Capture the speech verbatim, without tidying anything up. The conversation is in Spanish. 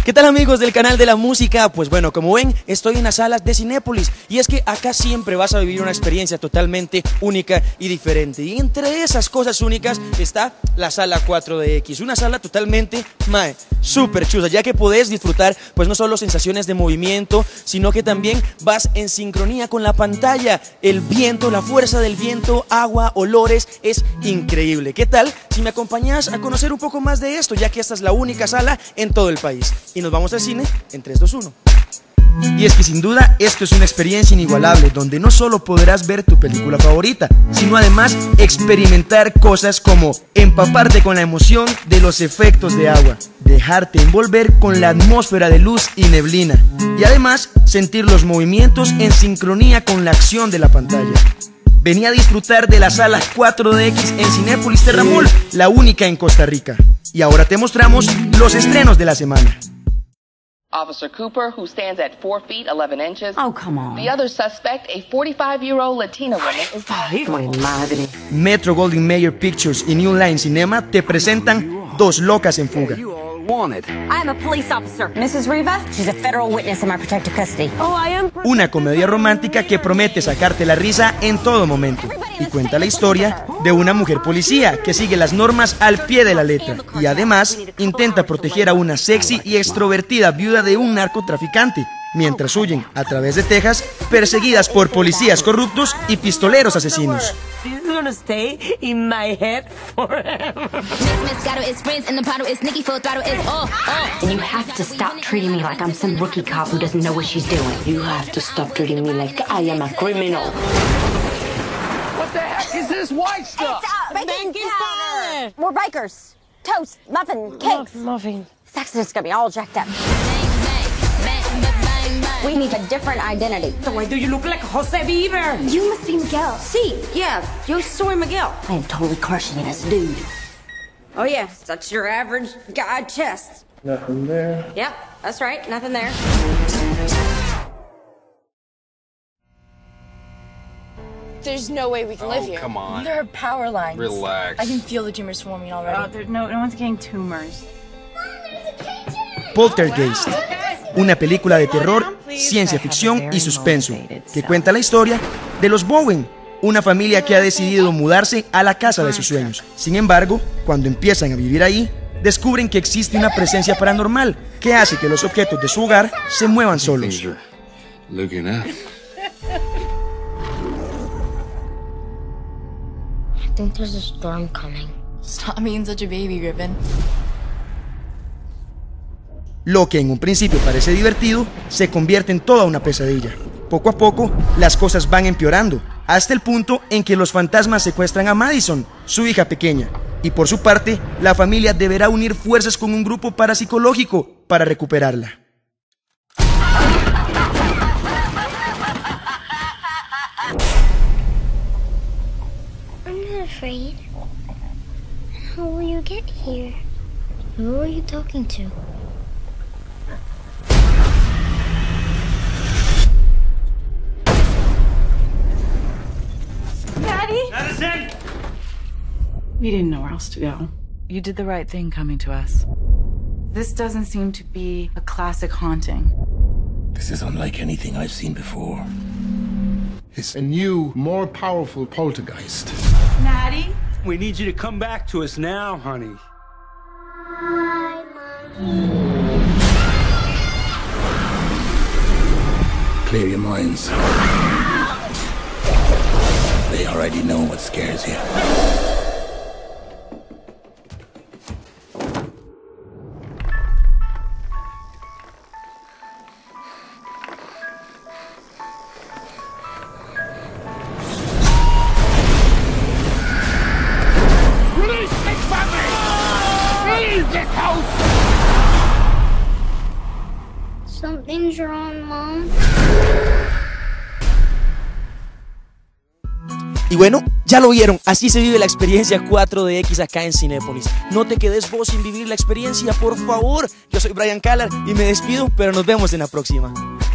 ¿Qué tal, amigos del canal de la música? Pues bueno, como ven, estoy en las salas de Cinépolis y es que acá siempre vas a vivir una experiencia totalmente única y diferente. Y entre esas cosas únicas está la sala cuatro D X, una sala totalmente, mae, súper chusa, ya que podés disfrutar pues no solo sensaciones de movimiento, sino que también vas en sincronía con la pantalla. El viento, la fuerza del viento, agua, olores, es increíble. ¿Qué tal si me acompañas a conocer un poco más de esto, ya que esta es la única sala en todo el país? Y nos vamos al cine en tres, dos, uno. Y es que sin duda esto es una experiencia inigualable, donde no solo podrás ver tu película favorita, sino además experimentar cosas como empaparte con la emoción de los efectos de agua, dejarte envolver con la atmósfera de luz y neblina, y además sentir los movimientos en sincronía con la acción de la pantalla. Vení a disfrutar de la sala cuatro D X en Cinépolis Terramol, la única en Costa Rica. Y ahora te mostramos los estrenos de la semana. Officer Cooper, who stands at four feet eleven inches. Oh, come on. The other suspect, a forty-five-year-old Latina woman, is... Ay, mi madre. Metro Goldwyn Mayer Pictures y New Line Cinema te presentan Dos locas en fuga. I'm a police officer. Missus Riva, she's a federal witness in my protective custody. Oh, I am. Una comedia romántica que promete sacarte la risa en todo momento y cuenta la historia de una mujer policía que sigue las normas al pie de la letra y además intenta proteger a una sexy y extrovertida viuda de un narcotraficante mientras huyen a través de Texas perseguidas por policías corruptos y pistoleros asesinos. She's gonna stay in my head forever. And you have to stop treating me like I'm some rookie cop who doesn't know what she's doing. You have to stop treating me like I am a criminal. What the heck is this white stuff? It's uh, baking powder. We're bikers. Toast, muffin, cakes. Muffin. This accident's gonna be all jacked up. We need a different identity. So why do you look like Jose Bieber? You must be Miguel. See, yeah, yo soy Miguel. I am totally crushing it as a dude. Oh yeah, that's your average guy chest. Nothing there. Yep, that's right, nothing there. There's no way we can live Oh, here. come on. There are power lines. Relax. I can feel the tumors forming already. Oh, there's no, no one's getting tumors. Poltergeist, una película de terror, ciencia ficción y suspenso, que cuenta la historia de los Bowen, una familia que ha decidido mudarse a la casa de sus sueños. Sin embargo, cuando empiezan a vivir ahí, descubren que existe una presencia paranormal que hace que los objetos de su hogar se muevan solos. Looking up. I think there's a storm coming. Stop being such a baby, Griffin. Lo que en un principio parece divertido, se convierte en toda una pesadilla. Poco a poco, las cosas van empeorando, hasta el punto en que los fantasmas secuestran a Madison, su hija pequeña, y por su parte, la familia deberá unir fuerzas con un grupo parapsicológico para recuperarla. I'm not afraid. How will you get here? Who are you talking to? Madison! We didn't know where else to go. You did the right thing coming to us. This doesn't seem to be a classic haunting. This is unlike anything I've seen before. It's a new, more powerful poltergeist. Maddie? We need you to come back to us now, honey. Hi, Mommy. Clear your minds. They already know what scares you. Release this family! Leave this house! Something's wrong, Mom. Y bueno, ya lo vieron, así se vive la experiencia cuatro D X acá en Cinépolis. No te quedes vos sin vivir la experiencia, por favor. Yo soy Brian Callar y me despido, pero nos vemos en la próxima.